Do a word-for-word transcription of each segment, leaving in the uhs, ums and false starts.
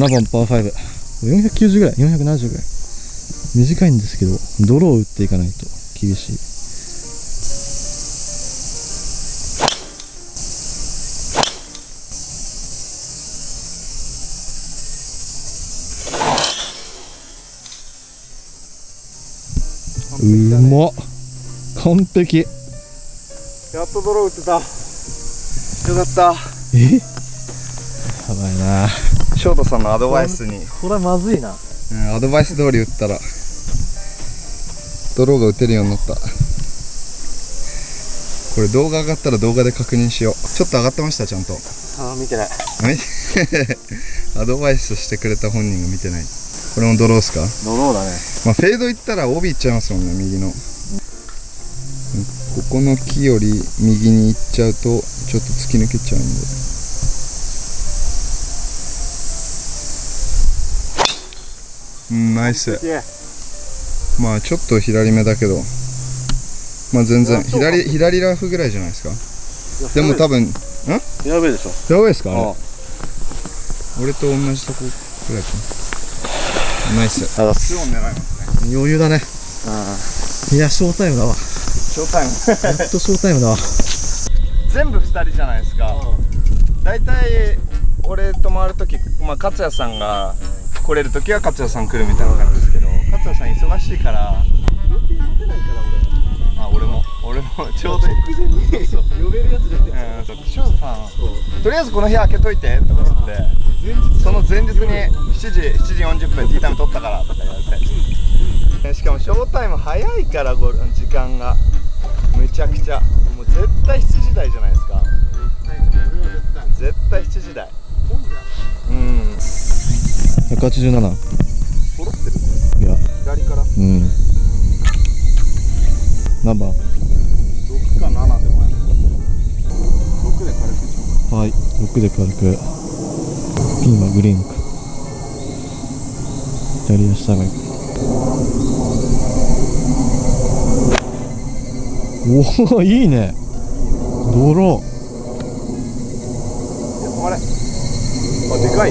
なばんパーファイブ、よんひゃくきゅうじゅうぐらい、よんひゃくななじゅうぐらい。短いんですけど、泥を打っていかないと厳しい。うまっ、完璧。 やっと泥打ってた。よかった。 え、やばいな。 翔太さんのアドバイスに、 これはまずいな。 うん、アドバイス通り打ったら泥が打てるようになった。これ動画上がったら動画で確認しよう。ちょっと上がってました、ちゃんと。 ああ、見てない。 アドバイスしてくれた本人が見てない。これもドローですか？ ドローだね。 まあフェードいったら帯いっちゃいますもんね、右の。ここの木より右に行っちゃうとちょっと突き抜けちゃうんで。うん、ナイス。まあちょっと左目だけど、まあ全然左左ラフぐらいじゃないですか。でも多分、ん？ フェアウェイでしょ。 フェアウェイですかあれ。俺と同じとこぐらいかな。ナイス。ツーオン狙いますね。 余裕だね。いや、ショータイムだわ。 ショータイム。 やっとショータイムだわ。 全部ふたりじゃないですか。だいたい俺と回るとき、まあ勝也さんが来れるときは勝也さん来るみたいな感じですけど、勝也さん忙しいから。予定持てないから俺。あ、俺も俺もちょうど直前に呼べるやつじゃなくて。翔太さん、とりあえずこの部屋開けといてとか言って。その前日にしちじしちじよんじゅっぷんティータイム取ったからとか言われて、しかもショータイム早いから時間がむちゃくちゃ、もう絶対しちじ台じゃないですか。絶対しちじ台。うん、 ひゃくはちじゅうなな。 揃ってる。 いや、 左から。 うん。何番？ ろくかななでもやる。ろくで軽くいきます。 はい、ろくで軽く。ピンはグリーンか。左足下がり。おお、いいね。泥。 止まれ。あ、でかい。 うん、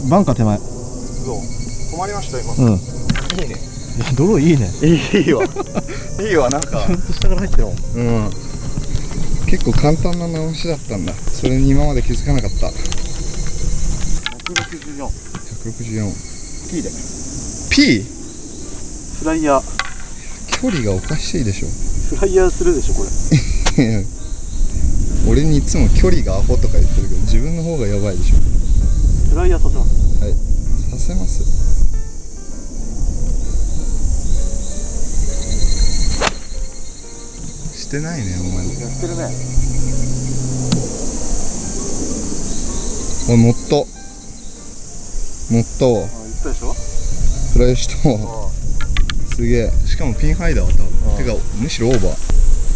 バンカー手前。 そう。止まりました今。 うん。いいいね。 や、泥いいね。 いいわ。いいわ、なんか。 ちゃんと下から入ってるもん。 うん。結構簡単な直しだったんだ。それに今まで気づかなかった。 ひゃくろくじゅうよん。 ひゃくろくじゅうよん。 P で。 P？ フライヤー。 距離がおかしいでしょ。 フライヤーするでしょこれ。 俺にいつも距離がアホとか言ってるけど、自分の方がやばいでしょ。 フライヤーさせます。 はい。させます。してないね、お前。 やってるね。 あ、乗った。乗ったわ。 あ、言ったでしょ。 フライしたわ。すげえ。しかもピンハイだわ、多分。てか、むしろオーバー。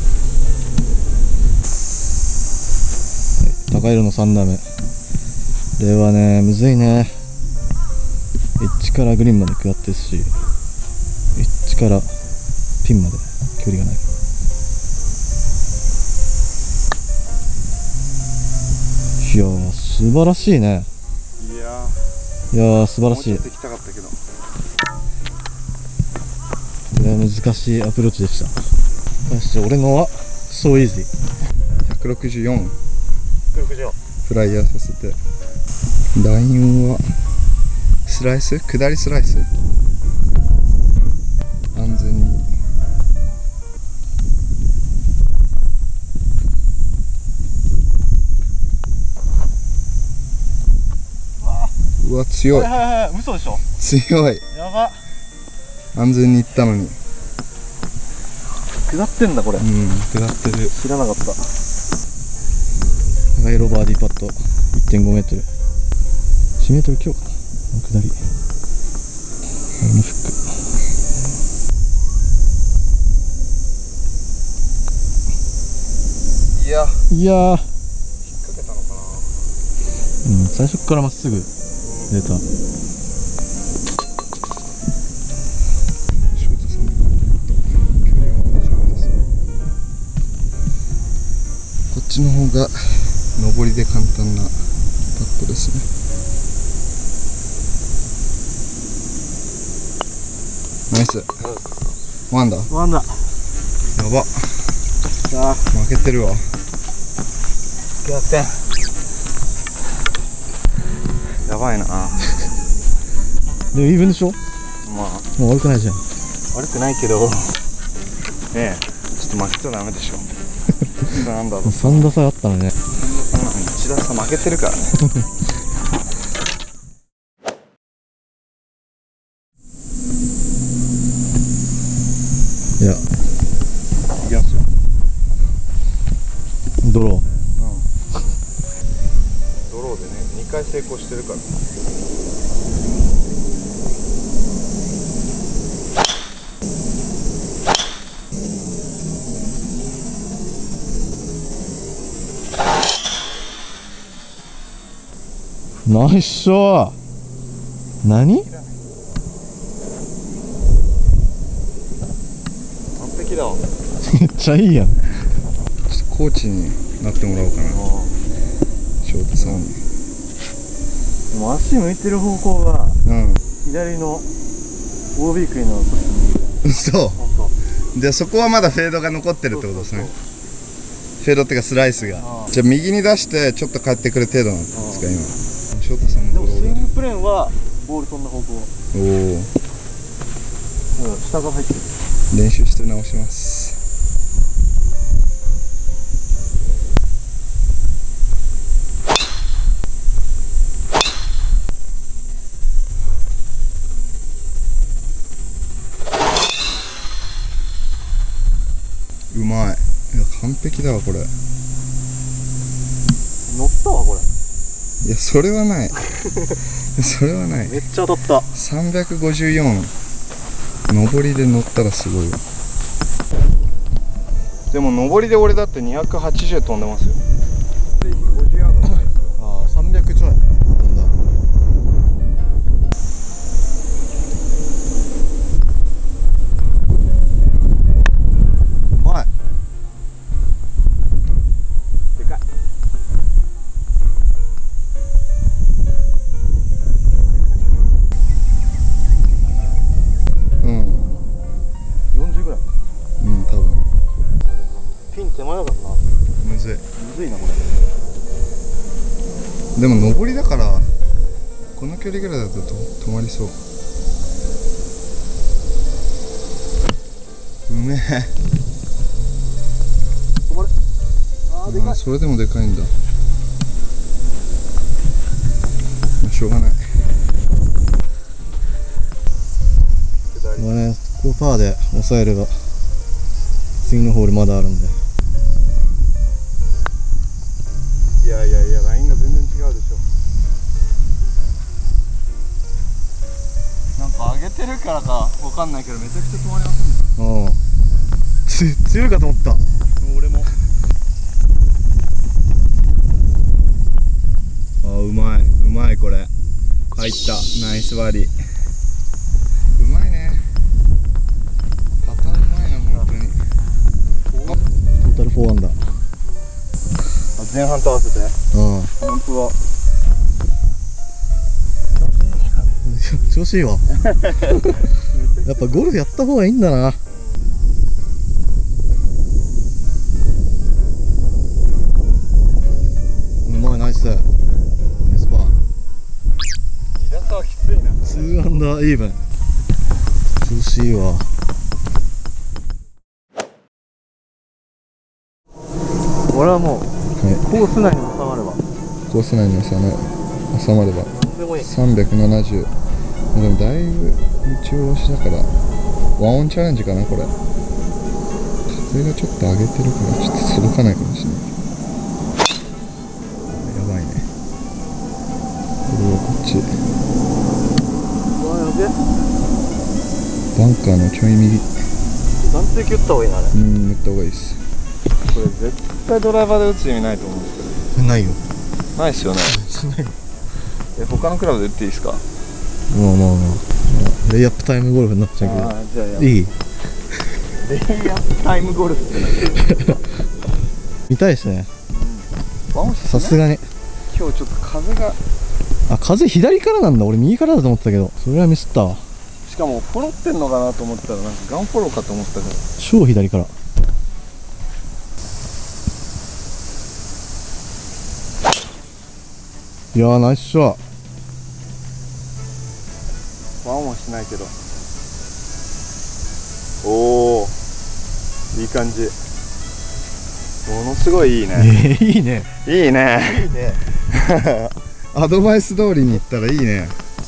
高色のさん打目。これはね、むずいね。エッジからグリーンまで下ってるし、エッジからピンまで距離がない。いやー、素晴らしいね。 いやー、いやー、素晴らしい。 もうちょっと行きたかったけど。 これは難しいアプローチでした。よし、俺のはソーイージー。 ひゃくろくじゅうよん。 ひゃくろくじゅうよん。 フライヤーさせて。ラインはスライス？下りスライス？安全に。うわ、強い。 はいはいはい、嘘でしょ。 強い。 やば。 安全に行ったのに。 下ってんだこれ。 うん、下ってる。 知らなかった。高色バーディーパット いってんごメートル、いちメートル強かな、下り。これもフック。いや、 いやー、 引っ掛けたのかな。 うん、最初からまっすぐ出た。 翔太さんの距離は大丈夫ですよ。こっちの方が上りで簡単なパットですね。 ナイス。ワンだ。 ワンだ。やば。 さあ負けてるわ。 逆転。 やばいな。 でもイーブンでしょ。 まあもう悪くないじゃん。 悪くないけどねえ、ちょっと負けちゃダメでしょ。なんだろう、 さん打差あったのね。 いち打差負けてるからね。 いや、 いきますよ。 ドロー。 うん、ドローでね、にかい成功してるから。 ナイスショー。何？ 完璧だわ。 めっちゃいいやん。 ちょっとコーチになってもらおうかな。翔太さんに。 でも足向いてる方向がうん。 左の オービー クイのとこにいる。 そう。じゃあそこはまだフェードが残ってるってことですね。フェードっていうかスライスが。じゃあ右に出してちょっと帰ってくる程度なんですか今。翔太さんのドローで。 でもスイングプレーンはボール飛んだ方向。 おお。 下が入ってる。 練習して直します。うまい。いや完璧だわこれ。 乗ったわこれ。 いやそれはないそれはない。 めっちゃ当たった。 さんびゃくごじゅうよん上りで乗ったらすごいわ。でも上りで俺だってにひゃくはちじゅう飛んでますよ。ごじゅうヤードないですよ。 ああ、さんびゃくちょい飛んだ。うまい。 でかい。うん。 よんじゅうぐらい。 うん、多分。 ピン手前だからな。 むずい。 むずいなこれ。 でも上りだからこの距離ぐらいだとと止まりそう。うめえ。 止まれ。ああ、でかい。 あ、それでもでかいんだ。まあしょうがない。 まあね、ここパーで抑えれば次のホールまだあるんで。 いやいやいや、ラインが全然違うでしょ。なんか上げてるからかわかんないけどめちゃくちゃ止まりますね。 うん、つ強いかと思った。 俺も。あ、うまい、うまい、これ入った。ナイスバーディー。うまいね。パターンうまいな本当に。 トータルフォーアンダー。 前半と合わせて。 うん、 本当だ。 調子いいわ。やっぱゴルフやった方がいいんだな。うまい、ナイスナイスパー。 に打差はきついな。 ツーアンダーイーブン。調子いいわ。俺はもう、はい、コース内に収まればコース内に収ま収まればでもいい。 さんびゃくななじゅう。でもだいぶ打ち下ろしだからワンオンチャレンジかなこれ。風がちょっと上げてるからちょっと届かないかもしれない。やばいね。これはこっち。 うわ、やべえ。 バンカーのちょい右。 断定切った方がいいなあれ。 うん、打った方がいいです。これ絶対ドライバーで打つ意味ないと思うんですけど。 ないよ。 ないっすよね。え、他のクラブで打っていいですか。 もうもうもうレイアップタイムゴルフになっちゃうけど。 あ、じゃあやいい。 レイアップタイムゴルフって何。 見たいですね、 うん、 さすがに。 今日ちょっと風が。 あ、風左からなんだ。俺右からだと思ってたけど、それはミスったわ。 しかもフォロってんのかなと思ったらなんかガンフォローかと思ったから。 超左から。いやーナイスショット。 ワンもしないけど。おお、いい感じ。ものすごいいいね。 えー、いいね。 いいね。 いいね。 アドバイス通りにいったらいいね。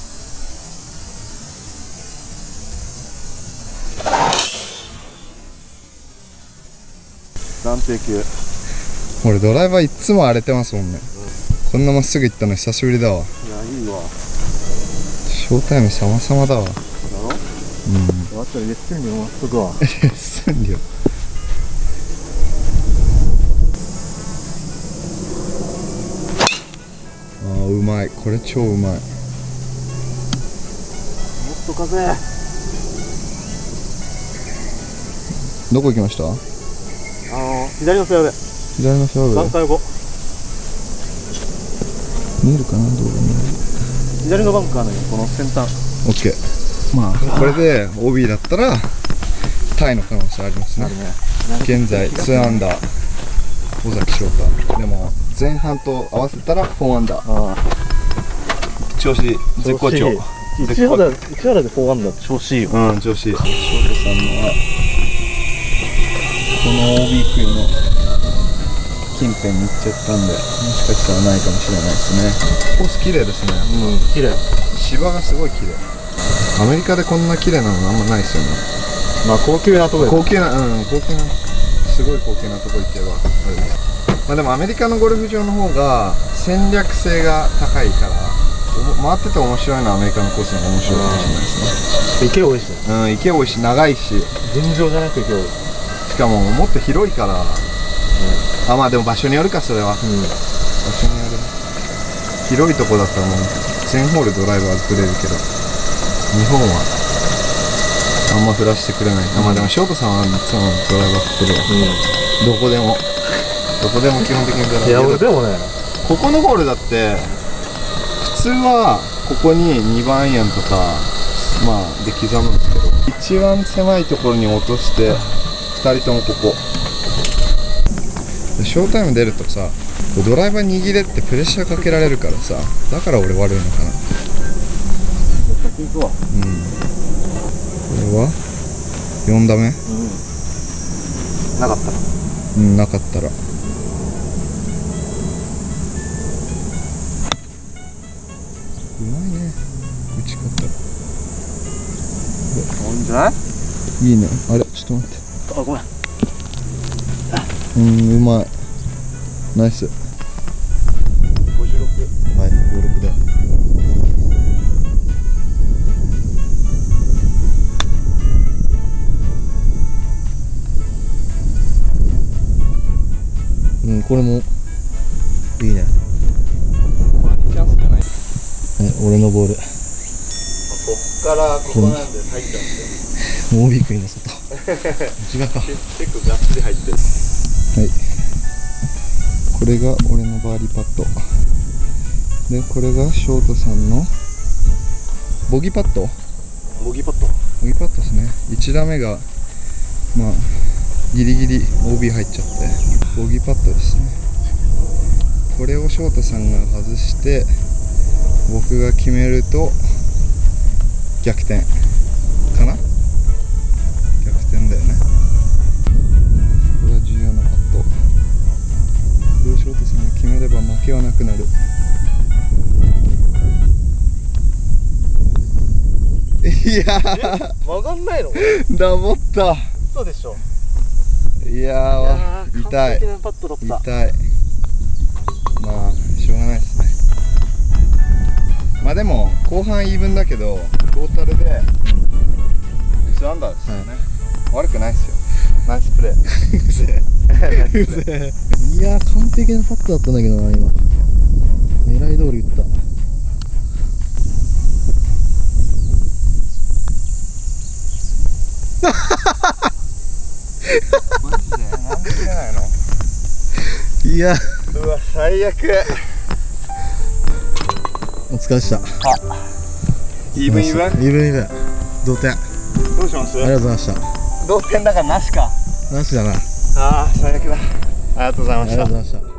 暫定球。俺ドライバーいっつも荒れてますもんね、うん、こんなまっすぐ行ったの久しぶりだわ。いや、いいわ。ショータイム様々だわ。だろ。うん。終わったらレッスン料回すとくわ。レッスン料。ああ、うまい。これ超うまい。もっと風。どこ行きました？あの左のフェアウェイ。左のフェアウェイ。バンカー横。見えるかな、どうだね。左のバンカーのこの先端。オッケー。まあこれで オービー だったらタイの可能性ありますね。現在にアンダー尾崎翔太。でも前半と合わせたらよんアンダー。調子絶好調。一原でよんアンダー調子いいよ。うん、調子いい。翔太さんのはこの オービー クイの近辺に行っちゃったんで、もしかしたらないかもしれないですね。コース綺麗ですね。うん、綺麗。芝がすごい綺麗。アメリカでこんな綺麗なのあんまないですよね。まあ高級なところ。高級な、うん、高級な、すごい高級なところ行けばあれです。まあでもアメリカのゴルフ場の方が戦略性が高いから、回ってて面白いのはアメリカのコースの方が面白いかもしれないですね。池多いしね。うん、池多いし長いし。尋常じゃなく池多い。しかももっと広いから、うん、あ、まあでも場所によるか、それは、うん、場所による。広いとこだったらもう全ホールドライバー振れるけど、日本はあんま振らしてくれない。うん、あ、まあでもショートさんはいつもドライバー振ってるわ、うん、どこでもどこでも基本的にドライバー。いや俺でもね、ここのホールだって普通はここににばんアイアンとかまあで刻むんですけど、一番狭いところに落としてふたりともここ。ショータイム出るとさ、ドライバー握れってプレッシャーかけられるからさ、だから俺悪いのかな。先行くわ。うん。これはよん打目、うん、なかったら、うん、なかったらうまいね、打ち方。いいんじゃない？いいね。あれ、ちょっと待って。あ、ごめん。うん、うまい。ナイス。ごじゅうろく。はい、ごじゅうろくで。うん、これもいいね。チャンスじゃない。はい、俺のボール。こっからここなんで入っちゃうんですよ。オービー クイの外。違うか。結構がっつり入ってる。はい。これが俺のバーディーパット。で、これがショートさんのボギーパット。ボギーパット。ボギーパットですね。いち打目がまあギリギリ オービー 入っちゃってボギーパットですね。これをショートさんが外して僕が決めると逆転かな。逆転だよね。これは重要なパット。これをショートさんが決めれば負けはなくなる。いやー曲がんないの？ダボった。嘘でしょ。いやー、痛い痛い。まあしょうがないですね。まあでも後半イーブンだけどトータルでにアンダーですよね、はい、悪くないですよ。ナイスプレー。いやー完璧なパットだったんだけどな。今狙い通り打った。マジでなんで切れないの？いや、うわ最悪。お疲れでした。あ、イーブンイーブンイーブンイーブン。 同点。あどうします？ りがとうございました。 同点だからなしか。 なしだな。 ああ最悪だ。ありがとうございました。 ありがとうございました。